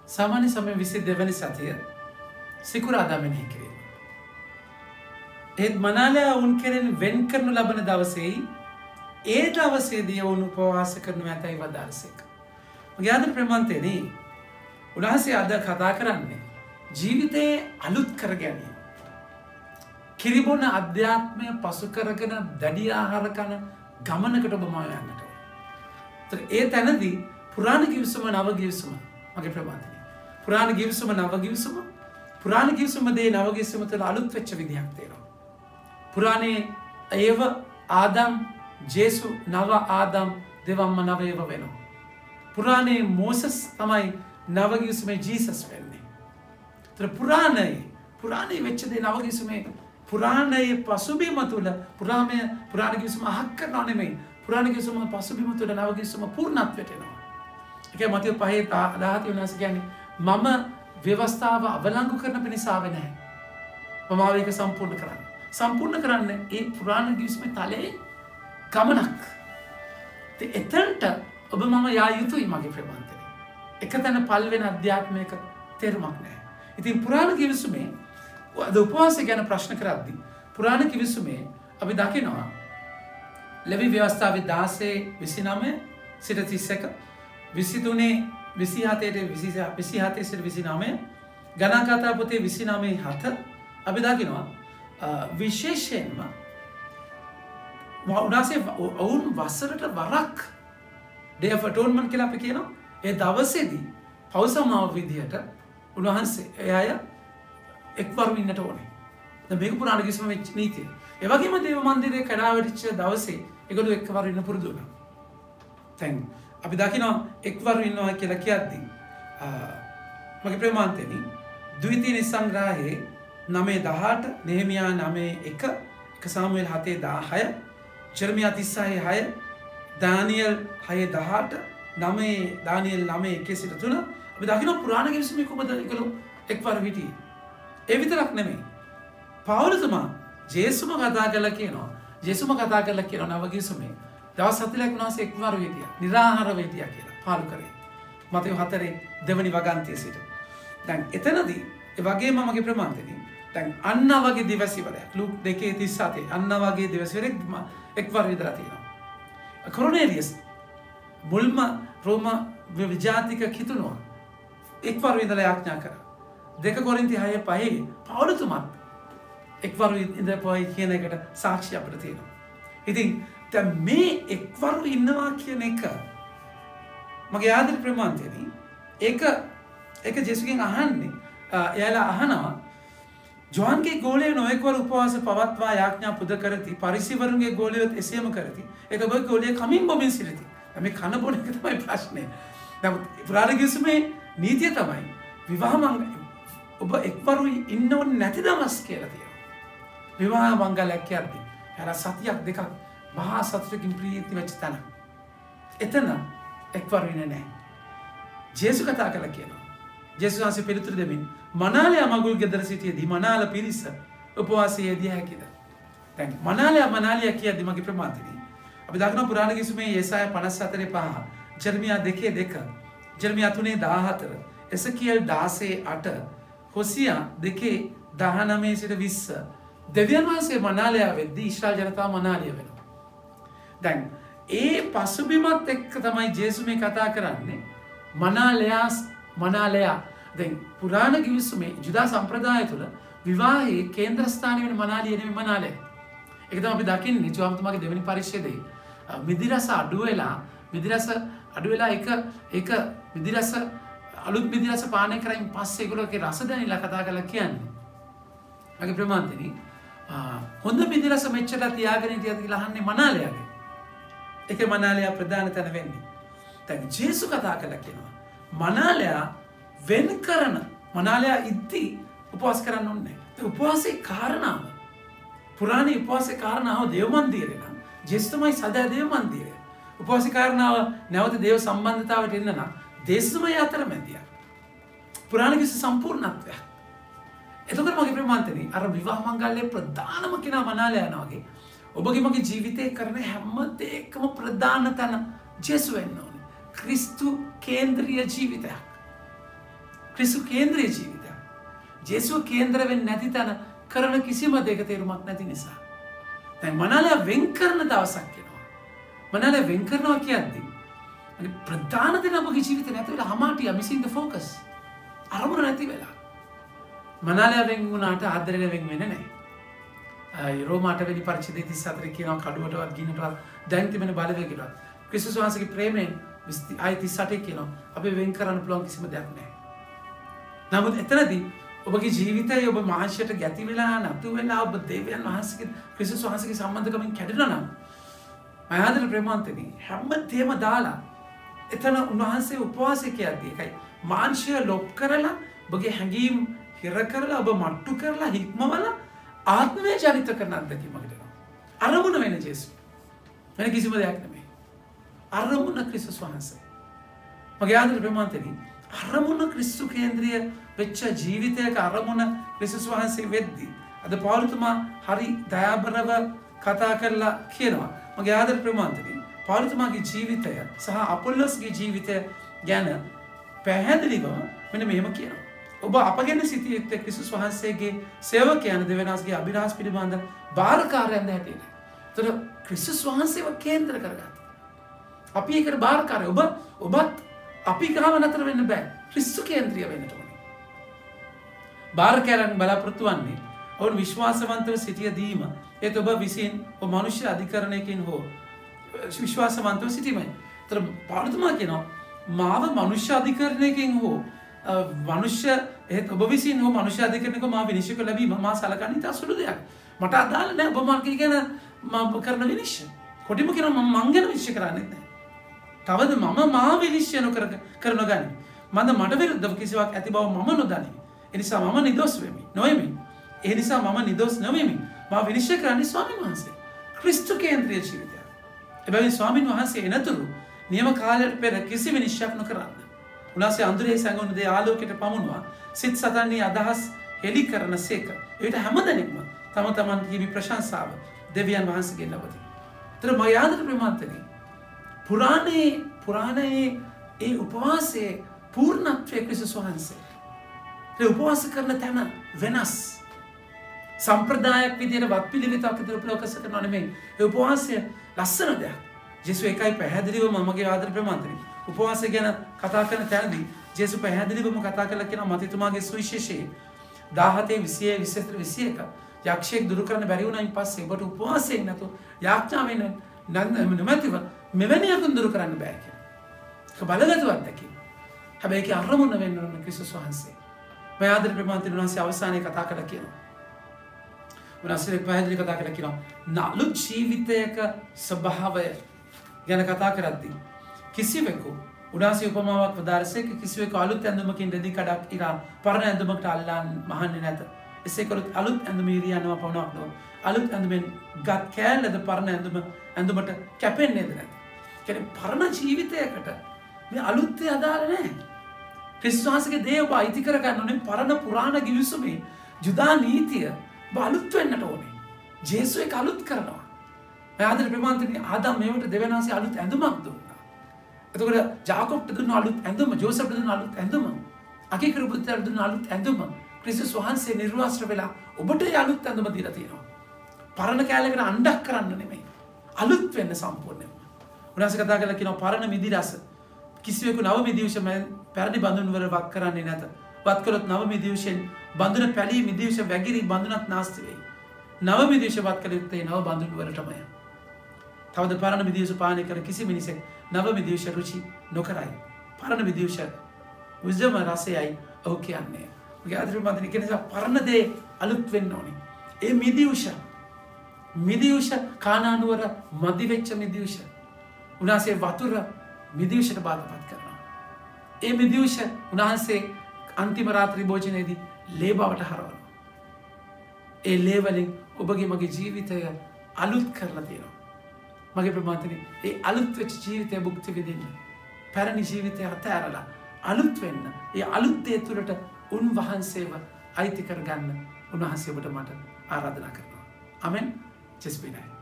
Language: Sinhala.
සාමාන්‍ය සමය 22 වෙනි සතිය සිකුරාදා මෙනෙහි කිරීම. ඒත් මනාලයා වුන් කෙරෙන් වෙන් කරනු ලබන දවසේ ඒ දවසේදී වුන් උපවාස කරනු ඇතයි වදාළසේක. මගේ ආදර ප්‍රේමන්තේනි උන්වහන්සේ අද කතා කරන්නේ ජීවිතේ අලුත් කර ගැනීම. කිරිබොන අධ්‍යාත්මය පසු කරගෙන දැඩි ආහාර කන ගමනකට ඔබ මාව යන්නට ඕන. ඒතර ඒ තැනදී පුරාණ ගිවිසුම නව ගිවිසුම මගේ ප්‍රේමන්තේනි. පුරාණ ගිවිසුම නව ගිවිසුම පුරාණ ගිවිසුම දේ නව ගිවිසුම තුළ අලුත් වෙච්ච විදියක් තියෙනවා. පුරාණේ ඒව ආදම් ජේසු නව ආදම් දෙවම්ම නව ඒව වෙනවා. පුරාණේ මෝසස් තමයි නව ගිවිසුමේ ජීසස් වෙන්නේ. ඒතර පුරාණේ වෙච්ච දේ නව ගිවිසුමේ පුරාණයේ පසුබිම තුළ පුරාණ ගිවිසුම අහක් කරනව නෙමෙයි. පුරාණ ගිවිසුම පසුබිම තුළ නව ගිවිසුම පූර්ණත්වයට එනවා. ඒකයි මතෙව් 5:17 වෙනස කියන්නේ මම ව්‍යවස්ථාව අවලංගු කරන පිණිස ආවේ නැහැ. මම ආවේ ඒක සම්පූර්ණ කරන්න. සම්පූර්ණ කරන්න ඒ පුරාණ ගිවිසුමේ තලයේ ගමනක්. එතනට ඔබ මම යා යුතුයි මගේ ප්‍රේමන්තනේ. එකතැන පල් වෙන අධ්‍යාත්මයක තේරුමක් නැහැ. ඉතින් පුරාණ ගිවිසුමේ අද උපවාසය ගැන ප්‍රශ්න කරද්දී පුරාණ ගිවිසුමේ අපි දකිනවා ලෙවි ව්‍යවස්ථාවේ 16:29 සිට 31 23 සිට 29 ගණන්කථා පොතේ 29:7 අපි දකිනවා විශේෂයෙන්ම උන්වහන්සේ ඔවුන් වසරට වරක් Day of Atonement කියලා අපි කියනවා. ඒ දවසේදී පව් සමාව විදියට උන්වහන්සේ එය එක්වරු ඉන්නට ඕනේ. දැන් මේක පුරාණ ගිවිසුම වෙච්ච නීතිය. ඒ වගේම දේව මන්දිරේ කඩා වැටිච්ච දවසේ ඒගොල්ලෝ එක්වරු ඉන්න පුරුදු වුණා. දැන් අපි දකිනවා එක්වරු ඉන්නවා කියලා කියද්දී මගේ ප්‍රේමාන්තෙනි ද්විතීය සංග්‍රහයේ 9:18 නෙහෙමියා 9:1 1 සාමුවෙල් 7:16 ජෙරමියා 36:6 දානියෙල් 6:18 දානියෙල් 9:1 සිට 3 අපි දකිනවා පුරාණ ගිවිසුමේ කොහොමද ඒගොල්ලෝ එක්වරු හිටියේ. ඒ විතරක් නෙමෙයි. පවුලතුමා ජේසුම කතා කරලා කියනවා. ජේසුම කතා කරලා කියනවා නව ගිවිසුමේ දවස් 7ක් උන්වහන්සේ එක්වරු හිටියා. නිරාහාරව හිටියා කියලා පාලු කරේ. මතෙව් 4 දෙවනි වගන්තිය සිට. දැන් එතනදී ඒ වගේම මගේ ප්‍රමාන්තෙනි දැන් අන්න වගේ දිවසිවරයක් ලූක් 2:37 අන්න වගේ දිවසිවරයක් එක්වරු විතර තියෙනවා. කොර්නේලියස් මුල්ම රෝම විජාතික කිතුණුවා එක්වරු ඉඳලා යාඥා කරා. 2 කොරින්ති 6:5 පවුලතුමත් එක්වරු ඉඳපොයි කියන එකට සාක්ෂි අපිට තියෙනවා. ඉතින් දැන් මේ එක්වරු ඉන්නවා කියන එක මගේ ආදර ප්‍රමාන්තෙනි ඒක ජේසුගෙන් අහන්නේ එයාලා අහනවා ජෝහන්ගේ ගෝලයේ නොඑක්වර උපවාස පවත්වා යාඥා පුද කරති පරිසිවරුන්ගේ ගෝලියොත් එසේම කරති ඒක ඔබ ගෝලිය කමින් බොමින් සිටිති. මේ කන බොන එක තමයි ප්‍රශ්නේ. නමුත් පුරාණ ගිවිසුමේ නීතිය තමයි විවාහ ඔබ එක්වරු ඉන්න ඕනේ නැති දවස් කියලා තියෙනවා. විවාහ මංගලයක් කියද්දී එයාලා සතියක් දෙකක් මහා සතුටකින් ප්‍රීති වෙච්ච තැන. එතන එක්වරු ඉන්නේ නැහැ. ජේසු කතා කළා කියනවා. ජේසුස් වහන්සේ පිළිතුරු දෙමින් මනාලයා මගුල් ගෙදර සිටියේදී මනාල පිරිස උපවාසයේ යෙදිය හැකිද? දැන් මනාලයා කියද්දී මගේ ප්‍රමාන්තෙනි අපි දකිනවා පුරාණ ගිවිසුමේ යෙසායා 54:5 ජෙරමියා 2:2 ජෙරමියා 3:14 එසකියල් 16:8 හොසියා 2:19 සිට 20 දෙවියන් වහන්සේ මනාලයා වෙද්දී ඊශ්‍රායල් ජනතාව මනාලිය වෙනවා. දැන් ඒ පසුබිමත් එක්ක තමයි ජේසු මේ කතා කරන්නේ මනාලයා දැන් පුරාණ ගිවිසුමේ ජුදා සම්ප්‍රදාය තුළ විවාහයේ කේන්ද්‍රස්ථානය වෙන මනාලිය නෙමෙයි මනාලය. ඒක තමයි අපි දකින්නේ ජෝහන්තුමාගේ දෙවෙනි පරිච්ඡේදයේ මිදිරස අඩු වෙලා ඒක මිදිරස අලුත් මිදිරස පානය කරමින් පස්සේ ඒගොල්ලෝගේ රස දැනিলা කතා කරලා කියන්නේ. මගේ ප්‍රමාන්තෙනි හොඳ මිදිරස මෙච්චර තියාගෙන හිටියද කියලා අහන්නේ මනාලයාගේ. ඒකේ මනාලයා ප්‍රධාන තැන වෙන්නේ. දැන් ජේසු කතා කළා කියනවා මනාලයා වෙන් කරන මනාලයා ඉද්දි උපවාස කරන්න ඕනේ නැහැ. උපවාසයේ කාරණාව පුරාණේ උපවාසයේ කාරණාව දේව මන්දිරේ නම් ජේසු තමයි සදා දේව මන්දිරය. උපවාසයේ කාරණාව නැවත දේව සම්බන්ධතාවට එන්න නම් දේශමය අතරමැදියා. පුරාණ ගිවිසුම සම්පූර්ණත්වයක්. එතකොට මගේ ප්‍රමාන්තෙනි අර විවාහ මංගල්‍යයේ ප්‍රධානම කෙනා මනාලයා යනවා වගේ ඔබගේ මගේ ජීවිතේ කරන හැම දෙයකම ප්‍රධාන තැන ජේසු වෙන්න ඕනේ. ක්‍රිස්තු කේන්ද්‍රීය ජීවිතයක්. ක්‍රිස්තු කේන්ද්‍රීය ජීවිතයක්. ජේසුව කේන්ද්‍ර වෙන්නේ නැති තැන කරන කිසිම දෙයක තේරුමක් නැති නිසා. දැන් මනාලයා වෙන් කරන දවසක් එනවා. මනාලයා වෙන් කරනවා කියද්දී අනිත් ප්‍රධාන දේ අපගේ ජීවිතේ නැති වෙලා හමාටියා missing the focus. අරමුණ නැති වෙලා. මනාලයා වෙන් වුණාට ආදරේ වෙන් වෙන්නේ නැහැ. රෝමාට වෙනි පරිච්ඡේදය 34 කියනවා කඩුවටවත් ගින්නටවත් දැන් තිබෙන බලවේගයටවත් ක්‍රිස්තුස් වහන්සේගේ ප්‍රේමයෙන් ආයි 38 කියනවා අපි වෙන් කරන්න පුළුවන් කිසිම දෙයක් නැහැ. නමුත් එතනදී ඔබගේ ජීවිතයේ ඔබ මාංශයට ගැති වෙලා නැතු වෙලා ඔබ දෙවියන් වහන්සේගේ ක්‍රිස්තුස් වහන්සේගේ සම්බන්ධකමින් කැඩෙනවා නම් මම ආදර ප්‍රේමන්තනි හැමදේම දාලා එතන උන්වහන්සේ උපවාසය කියද්දී එකයි මාංශය ලොප් කරලා ඔබගේ හැඟීම් හිර කරලා ඔබ මට්ටු කරලා හික්මවලා ආත්මය ජනිත කරන අත්දැකීමකට එනවා. අරමුණ වෙන ජේසුස්. වෙන කිසිම දෙයක් නෙමෙයි. අරමුණ ක්‍රිස්තුස් වහන්සේ. මගේ ආදර ප්‍රේමන්තනි අරමුණ ක්‍රිස්තු කේන්ද්‍රීය වෙච්ච ජීවිතයක අරමුණ ක්‍රිස්තුස් වහන්සේ වෙද්දී අද පෞලතුමා හරි දයාබරව කතා කරලා කියනවා. මගේ ආදර ප්‍රේමන්තනි පෞලතුමාගේ ජීවිතය සහ අපොල්ලොස්ගේ ජීවිතය ගැන පැහැදිලිව මෙන්න මෙහෙම කියනවා. ඔබ අප ගැන සිටිය යුත්තේ ක්‍රිස්තුස් වහන්සේගේ සේවකයන් දෙවියන්ගේ අභිලාෂ පිළිබඳ බාරකාරයන් හැටියට. ඒතර ක්‍රිස්තුස් වහන්සේව කේන්ද්‍ර කරගන්න. අපි ඒකට බාරකාරය. ඔබත් අපි ගාව නතර වෙන්න බෑ. ක්‍රිස්තු කේන්ද්‍රීය වෙන්න ඕනේ. බාරකාරයන් බලාපොරොත්තු වෙන්නේ ඔවුන් විශ්වාසවන්තව සිටියදීම ඒත් ඔබ විසින් ඔබ මනුෂ්‍ය අධිකරණයකින් හෝ විශ්වාසවන්තව සිටීමයි. ඒතර පාළුතුමා කියනවා මාව මනුෂ්‍ය අධිකරණයකින් හෝ මනුෂ්‍ය ඒත් ඔබ විසින් හෝ මනුෂ්‍ය අධිකරණයක මා විනිශ්චය කළ ලැබීම මා සලකන්නේ ඉතා සුළු දෙයක්. මට අදාළ නැහැ ඔබ මා කියන කරන විනිශ්චය. කොටිම කියනවා මම මං ගැන විනිශ්චය කරන්නේ නැහැ. තවද මම මා විනිශ්චය කරන ගන්නේ. මට විරුද්ධව කිසිවක් ඇති බව මම නොදනිමි. ඒ නිසා මම නිදොස් වෙමි. නොවෙමි. ඒ නිසා මම නිදොස් නොවෙමි. මා විනිශ්චය කරන්නේ ස්වාමීන් වහන්සේ. ක්‍රිස්තු කේන්ද්‍රීය ජීවිතය. එබැවින් ස්වාමීන් වහන්සේ එනතුරු නියම කාලයට පෙර කිසි විනිශ්චයක් නොකරන්න. උන්වහන්සේ අඳුරේ සැඟවුණු දේ ආලෝකයට පමුණුවා සිත් සතන්නේ අදහස් හෙළි කරන සේක. ඒකට හැමදෙනෙක්ම තම තමන් කිවි ප්‍රශංසාව දෙවියන් වහන්සේගෙන් ලබති. ඒතර මම ආදර ප්‍රේමන්තනි පුරාණයේ ඒ උපවාසයේ පූර්ණත්වයේ ක්‍රිස්තුස් වහන්සේ. ඒ උපවාස කරන තැන වෙනස්. සම්ප්‍රදායක් විදියට වත්පිළිවෙතක් විදියට උපලෝකස කරනවා නෙමෙයි. ඒ උපවාසය ලස්සන දෙයක්. ජේසුස් එකයි පැහැදිලිවම මගේ ආදර ප්‍රේමන්තනි උපවාසය ගැන කතා කරන තැනදී ජේසුස් පැහැදිලිවම කතා කරලා කියනවා මතීතුමාගේ සුවිශේෂයේ 17:20-21 යක්ෂයෙක් දුරු කරන්න බැරි වුණායින් පස්සේ ඔබට උපවාසයෙන් නැතු යාඥාවෙන් නැමැතිව මෙවැනි යකුන් දුරු කරන්න බෑ කියලා. ඒක බලගතුවත් දැකීම. හැබැයි ඒක අරමුණ වෙන්න ඕන ක්‍රිස්තුස් වහන්සේ. මම ආදර ප්‍රේමන්තනි උන්වහන්සේ අවසානයේ කතා කරලා කියනවා. උන්වහන්සේ පැහැදිලි කතා කරලා කියනවා නලු ජීවිතයක ස්වභාවය ගැන කතා කරද්දී කිසිවෙකු උන්වහන්සේ උපමාවක් වදාරසේ කිසිවෙකු අලුත් ඇඳුමකින් රෙදි කඩක් ඉරා පරණ ඇඳුමකට අල්ලන් මහන්නේ නැත. එසේ කළොත් අලුත් ඇඳුම ඉරියනවා පවණක් නොව අලුත් ඇඳුමෙන් ගත් කෑල්ලද පරණ ඇඳුමට කැපෙන්නේද නැත. කියන්නේ පරණ ජීවිතයකට මේ අලුත් දේ අදාළ නැහැ. ක්‍රිස්තුස් වහන්සේගේ දේ ඔබ අයිති කර ගන්න ඕනේ පරණ පුරාණ ගිවිසුමේ ජුදා නීතිය ඔබ අලුත් වෙන්නට ඕනේ. ජේසුස් ඒක අලුත් කරනවා. ආදර ප්‍රේමන්තනි ආදම් මේවට දෙවියන්වහන්සේ අලුත් ඇඳුමක් දුන්නා. එතකොට ජාකොබ්ට දුන්න අලුත් ඇඳුම, ජෝසප්ට දුන්න අලුත් ඇඳුම, අකීකරු පුත්‍රයාට දුන්න අලුත් ඇඳුම ක්‍රිස්තුස් වහන්සේ නිර්වාස්ත්‍ර වෙලා ඔබට ඒ අලුත් ඇඳුම දීලා තියෙනවා. පරණ කැලේකට අණ්ඩක් කරන්න නෙමෙයි. අලුත් වෙන්න සම්පූර්ණයෙන්ම. උන්වහන්සේ කතා කරලා කියනවා පරණ මිදි රස කිසිවෙකු නව මිදිවිෂ පැරණි බඳුන් වල වක් කරන්නේ නැත. වත් කළොත් නව මිදිවිෂෙන් බඳුන පැලී මිදිවිෂ වැගිරි බඳුනක් නාස්ති වෙයි. නව මිදිවිෂ වත් කළ යුත්තේ නව බඳුන් වලටමය. තවද පරණ මිදිවිෂ පානය කර කිසි මිනිසෙක් නව මිදිවිෂ රුචි නොකරයි. පරණ මිදිවිෂ wisdom රසයයි ඔහු කියන්නේ. මගේ ආදරේ මන්ත්‍රී කියන නිසා පරණ දේ අලුත් වෙන්න ඕනේ. ඒ මිදිවිෂ කානානුවර මදි වෙච්ච මිදිවිෂ උන්වහන්සේ වතුර මිදිවිෂට බාධාපත් කරනවා. ඒ මිදිවිෂ උන්වහන්සේ අන්තිම රාත්‍රී භෝජනයේදී ලේ බවට හරවනවා. ඒ ලේ වලින් ඔබගේ මගේ ජීවිතය අලුත් කරලා තියෙනවා. මගේ ප්‍රමාණතනේ ඒ අලුත් වෙච්ච ජීවිතය භුක්ති විඳින්න. පැරණි ජීවිතය අතහැරලා අලුත් වෙන්න. ඒ අලුත් දේ තුළට උන්වහන්සේව අයිති කරගන්න උන්වහන්සේ ඔබට මට ආරාධනා කරනවා. ආමෙන්. just be nice.